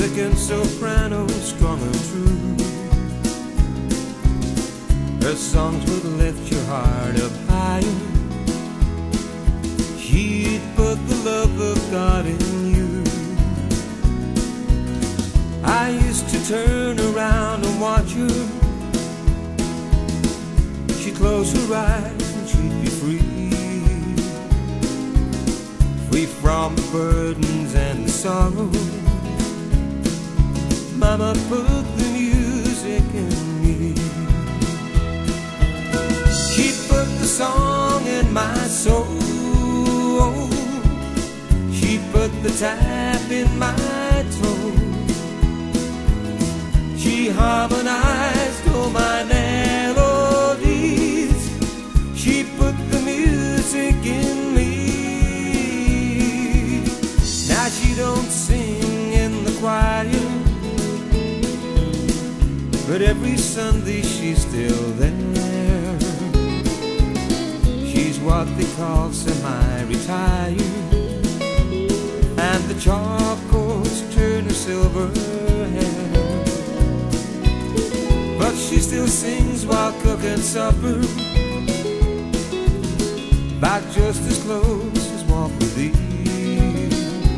elegant soprano, strong and true. Her songs would lift your heart up higher. She'd put the love of God in you. I used to turn around and watch her. She'd close her eyes and she'd be free, free from the burdens and the sorrow. Mama put the music in me. She put the song in my soul. She put the tap in my toe. She harmonized all my melodies. She put the music in me. Now she don't sing in the choir, but every Sunday she's still there. She's what they call semi-retired, and the charcoals turn her silver hair. But she still sings while cooking supper, back just as close as walk with thee.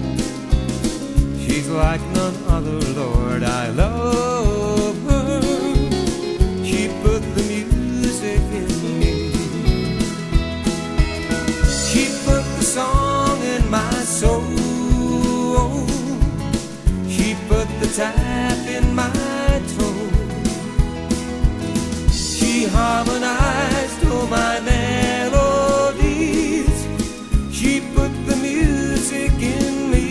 She's like none other, Lord, I love her. She put the music in me. She put the song in my soul. She put the tap in my toe. She harmonized all my melodies. She put the music in me.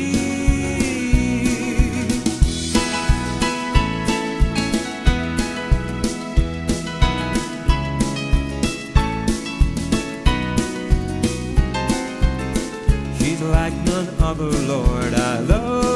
She's like none other, Lord, I love